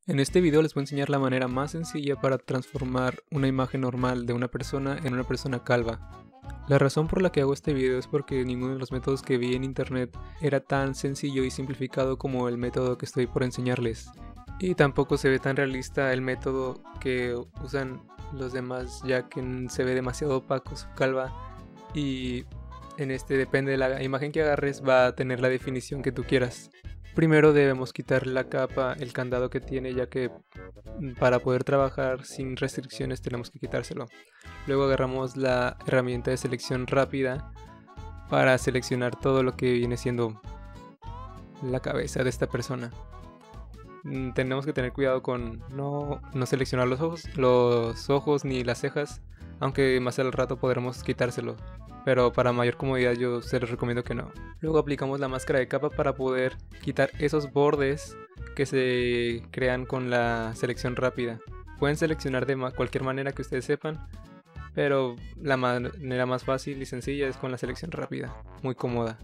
En este video les voy a enseñar la manera más sencilla para transformar una imagen normal de una persona en una persona calva. La razón por la que hago este video es porque ninguno de los métodos que vi en internet era tan sencillo y simplificado como el método que estoy por enseñarles. Y tampoco se ve tan realista el método que usan los demás, ya que se ve demasiado opaco su calva y en este depende de la imagen que agarres va a tener la definición que tú quieras. Primero debemos quitar la capa, el candado que tiene, ya que para poder trabajar sin restricciones tenemos que quitárselo. Luego agarramos la herramienta de selección rápida para seleccionar todo lo que viene siendo la cabeza de esta persona. Tenemos que tener cuidado con no seleccionar los ojos ni las cejas, aunque más al rato podremos quitárselo, pero para mayor comodidad yo se les recomiendo que no. Luego aplicamos la máscara de capa para poder quitar esos bordes que se crean con la selección rápida. Pueden seleccionar de cualquier manera que ustedes sepan, pero la manera más fácil y sencilla es con la selección rápida, muy cómoda.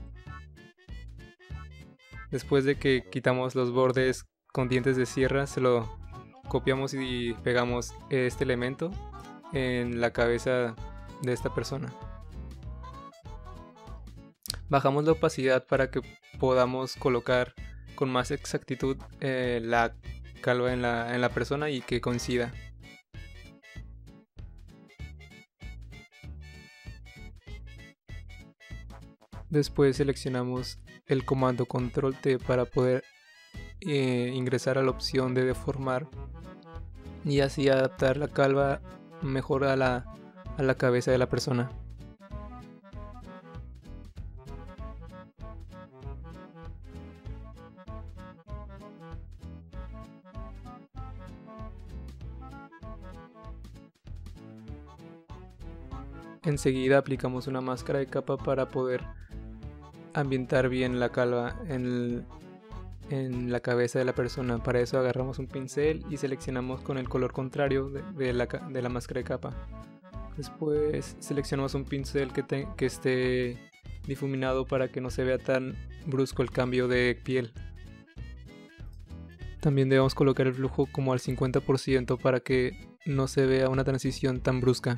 Después de que quitamos los bordes con dientes de sierra, se lo copiamos y pegamos este elemento en la cabeza de esta persona. Bajamos la opacidad para que podamos colocar con más exactitud la calva en la persona y que coincida. Después seleccionamos el comando Control T para poder ingresar a la opción de deformar y así adaptar la calva mejor a la cabeza de la persona. Enseguida aplicamos una máscara de capa para poder ambientar bien la calva en la cabeza de la persona. Para eso agarramos un pincel y seleccionamos con el color contrario de la máscara de capa. Después seleccionamos un pincel que esté difuminado para que no se vea tan brusco el cambio de piel. También debemos colocar el flujo como al 50% para que no se vea una transición tan brusca.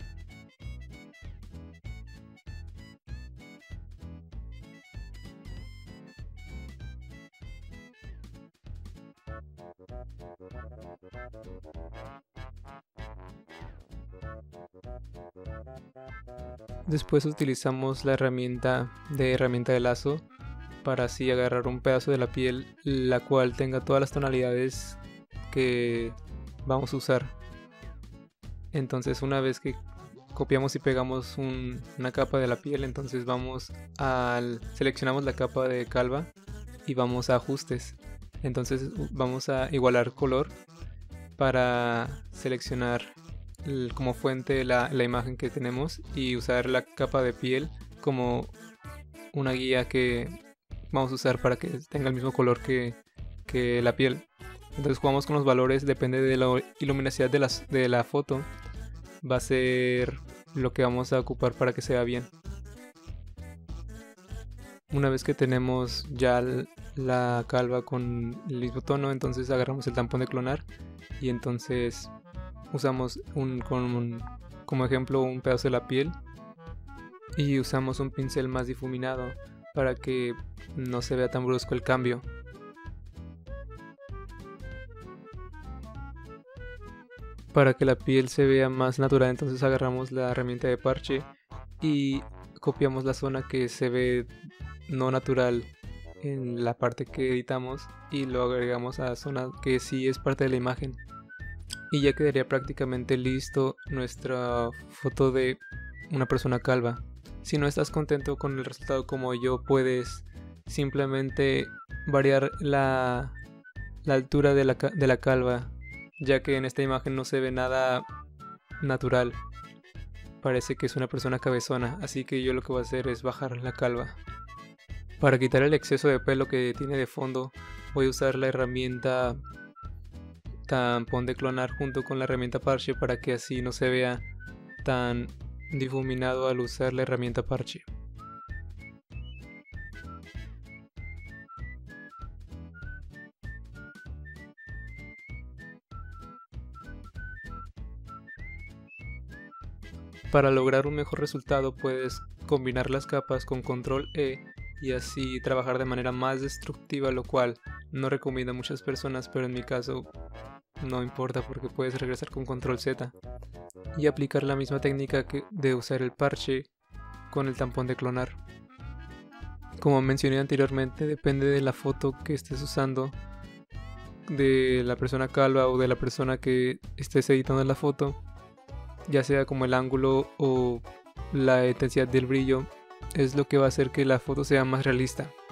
Después utilizamos la herramienta de lazo para así agarrar un pedazo de la piel la cual tenga todas las tonalidades que vamos a usar. Entonces una vez que copiamos y pegamos una capa de la piel, entonces seleccionamos la capa de calva y vamos a ajustes. Entonces vamos a igualar color para seleccionar como fuente la imagen que tenemos y usar la capa de piel como una guía que vamos a usar para que tenga el mismo color que la piel. Entonces jugamos con los valores, depende de la luminosidad de la foto, va a ser lo que vamos a ocupar para que se vea bien. Una vez que tenemos ya la calva con el mismo tono, entonces agarramos el tampón de clonar y entonces usamos como ejemplo un pedazo de la piel y usamos un pincel más difuminado para que no se vea tan brusco el cambio. Para que la piel se vea más natural, entonces agarramos la herramienta de parche y copiamos la zona que se ve no natural en la parte que editamos y lo agregamos a la zona que sí es parte de la imagen. Y ya quedaría prácticamente listo nuestra foto de una persona calva. Si no estás contento con el resultado como yo, puedes simplemente variar la altura de la calva, ya que en esta imagen no se ve nada natural. Parece que es una persona cabezona, así que yo lo que voy a hacer es bajar la calva. Para quitar el exceso de pelo que tiene de fondo, voy a usar la herramienta tampón de clonar junto con la herramienta parche para que así no se vea tan difuminado al usar la herramienta parche. Para lograr un mejor resultado puedes combinar las capas con control E y así trabajar de manera más destructiva, lo cual no recomiendo a muchas personas, pero en mi caso no importa porque puedes regresar con control Z y aplicar la misma técnica de usar el parche con el tampón de clonar. Como mencioné anteriormente, depende de la foto que estés usando, de la persona calva o de la persona que estés editando la foto, ya sea como el ángulo o la intensidad del brillo, es lo que va a hacer que la foto sea más realista.